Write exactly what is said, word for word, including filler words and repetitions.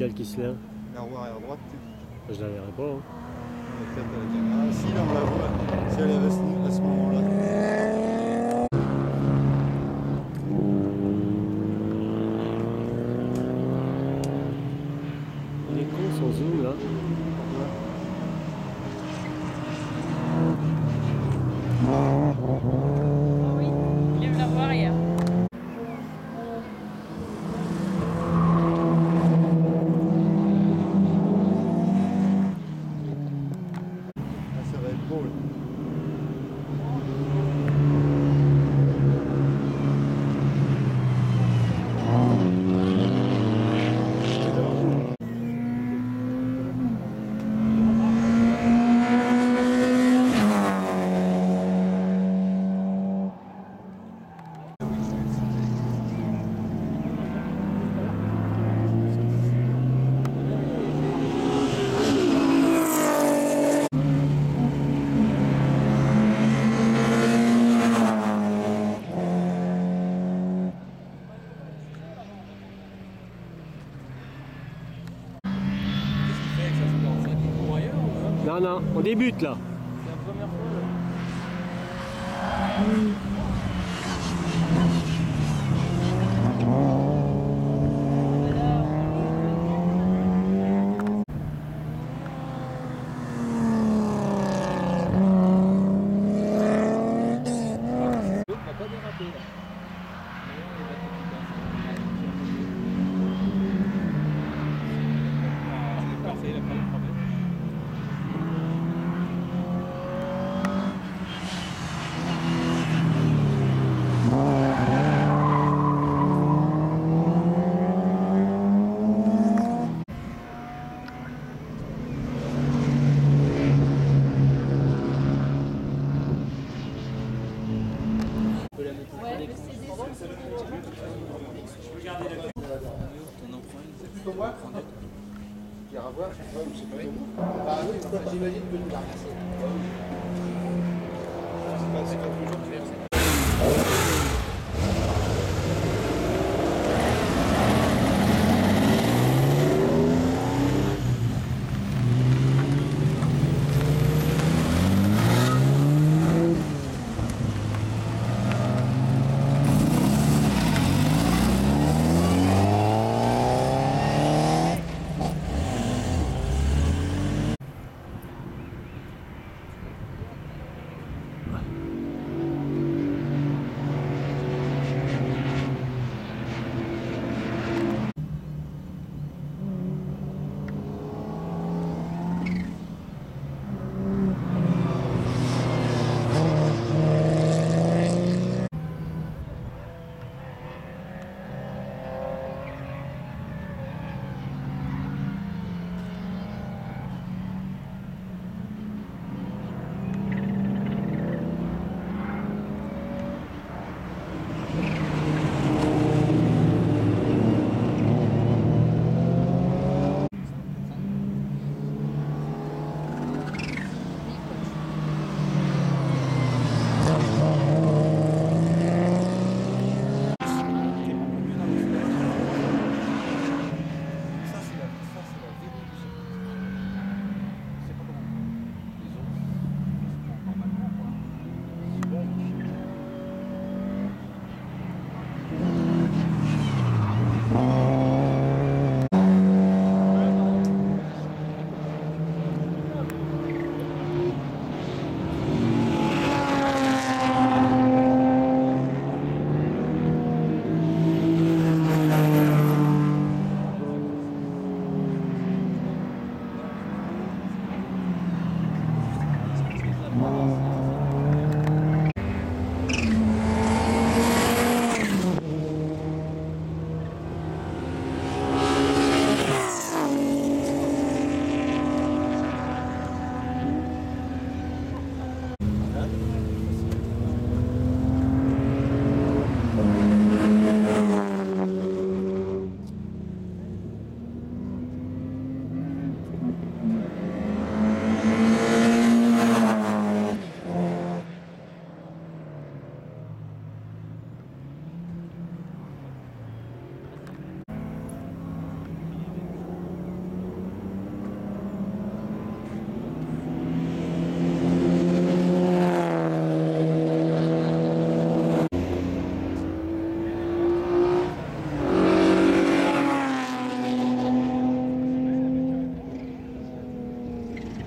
laquelle qui se lève? La roue arrière droite. Je la verrai pas. Hein. Peut-être à la caméra. Si, là on la voit. Si elle est à ce, à ce moment-là. Il est con son zoom là. Oui, il aime la roue arrière. Ça va être beau là. Non, non, on débute là. C'est la première fois là. L'autre n'a pas dérapé là. Parfait, il a pas de problème. Ouais, le C D. Je peux garder la ton empreinte. Plutôt moi. Il y a à voir, je sais pas, je sais pas. Bah oui, j'imagine que tu l'as remercié. C'est pas toujours